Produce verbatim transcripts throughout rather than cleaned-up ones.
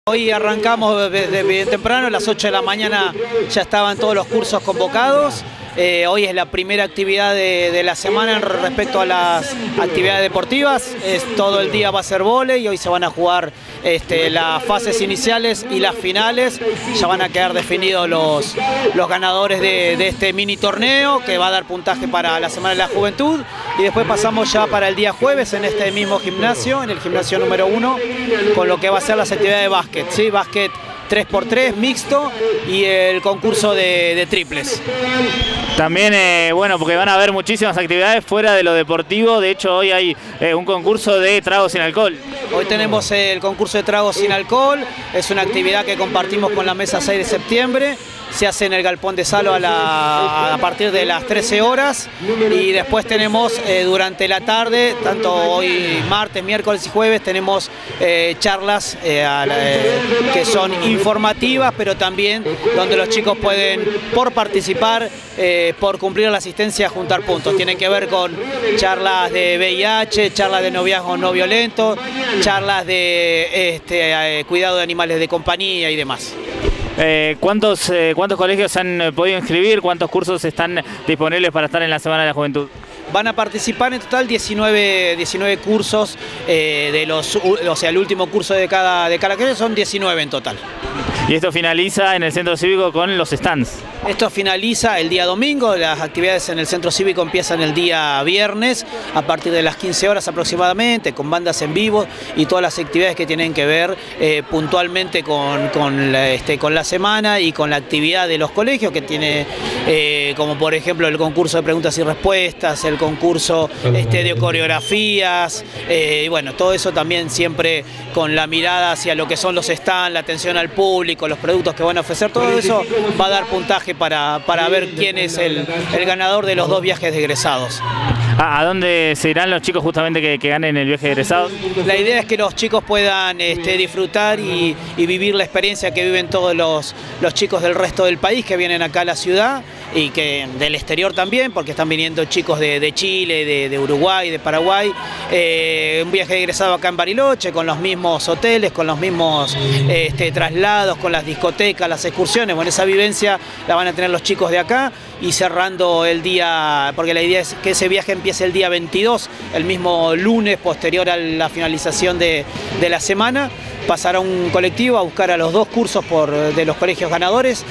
Hoy arrancamos desde bien temprano, a las ocho de la mañana ya estaban todos los cursos convocados. Eh, hoy es la primera actividad de, de la semana respecto a las actividades deportivas. Es, todo el día va a ser vóley y hoy se van a jugar este, las fases iniciales y las finales. Ya van a quedar definidos los, los ganadores de, de este mini torneo que va a dar puntaje para la Semana de la Juventud. Y después pasamos ya para el día jueves en este mismo gimnasio, en el gimnasio número uno, con lo que va a ser las actividades de básquet, ¿sí? Básquet tres por tres mixto y el concurso de, de triples. También, eh, bueno, porque van a haber muchísimas actividades fuera de lo deportivo. De hecho, hoy hay eh, un concurso de tragos sin alcohol. Hoy tenemos el concurso de tragos sin alcohol. Es una actividad que compartimos con la mesa seis de septiembre. Se hace en el Galpón de Salo a, la, a partir de las trece horas y después tenemos eh, durante la tarde, tanto hoy martes, miércoles y jueves, tenemos eh, charlas eh, a la, eh, que son informativas, pero también donde los chicos pueden, por participar, eh, por cumplir la asistencia, juntar puntos. Tienen que ver con charlas de V I H, charlas de noviazgo no violento, charlas de este, eh, cuidado de animales de compañía y demás. Eh, ¿cuántos, eh, ¿Cuántos colegios han eh, podido inscribir? ¿Cuántos cursos están disponibles para estar en la Semana de la Juventud? Van a participar en total diecinueve, diecinueve cursos, eh, de los, o sea, el último curso de cada, de cada clase son diecinueve en total. Y esto finaliza en el Centro Cívico con los stands. Esto finaliza el día domingo, las actividades en el Centro Cívico empiezan el día viernes a partir de las quince horas aproximadamente, con bandas en vivo y todas las actividades que tienen que ver eh, puntualmente con, con, la, este, con la semana y con la actividad de los colegios, que tiene eh, como por ejemplo el concurso de preguntas y respuestas, el concurso este, de coreografías, eh, y bueno, todo eso también siempre con la mirada hacia lo que son los stands, la atención al público, los productos que van a ofrecer, todo eso va a dar puntaje para, para ver quién es el, el ganador de los dos viajes de egresados. ¿A dónde se irán los chicos justamente que, que ganen el viaje de egresados? La idea es que los chicos puedan este, disfrutar y, y vivir la experiencia que viven todos los, los chicos del resto del país que vienen acá a la ciudad y que del exterior también, porque están viniendo chicos de, de Chile, de, de Uruguay, de Paraguay. Eh, un viaje de egresado acá en Bariloche, con los mismos hoteles, con los mismos este, traslados, con las discotecas, las excursiones. Bueno, esa vivencia la van a tener los chicos de acá y cerrando el día, porque la idea es que ese viaje empiece el día veintidós, el mismo lunes posterior a la finalización de, de la semana. Pasará un colectivo a buscar a los dos cursos por, de los colegios ganadores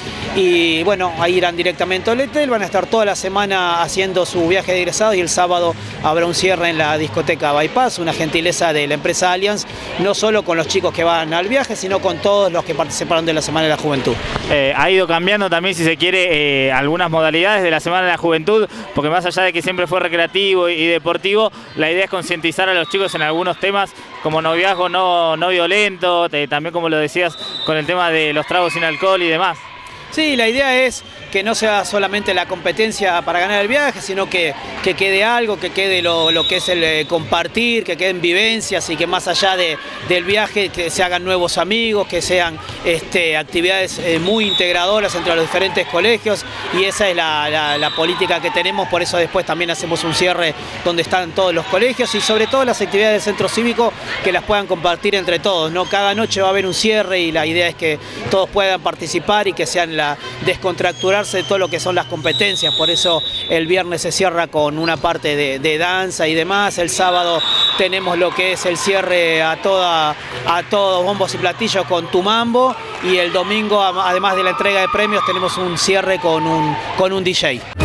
y bueno, ahí irán directamente al hotel, van a estar toda la semana haciendo su viaje de egresados y el sábado habrá un cierre en la discoteca Bypass, una gentileza de la empresa Allianz, no solo con los chicos que van al viaje, sino con todos los que participaron de la Semana de la Juventud. Eh, ha ido cambiando también, si se quiere, eh, algunas modalidades de la Semana de la Juventud, porque más allá de que siempre fue recreativo y deportivo, la idea es concientizar a los chicos en algunos temas como noviazgo no, no violento, eh, también como lo decías con el tema de los tragos sin alcohol y demás. Sí, la idea es que no sea solamente la competencia para ganar el viaje, sino que, que quede algo, que quede lo, lo que es el eh, compartir, que queden vivencias y que más allá de, del viaje que se hagan nuevos amigos, que sean este, actividades eh, muy integradoras entre los diferentes colegios y esa es la, la, la política que tenemos, por eso después también hacemos un cierre donde están todos los colegios y sobre todo las actividades del Centro Cívico que las puedan compartir entre todos, ¿no? Cada noche va a haber un cierre y la idea es que todos puedan participar y que sean la descontracturar de todo lo que son las competencias, por eso el viernes se cierra con una parte de, de danza y demás, el sábado tenemos lo que es el cierre a toda a todos bombos y platillos con Tu Mambo y el domingo, además de la entrega de premios, tenemos un cierre con un, con un D J.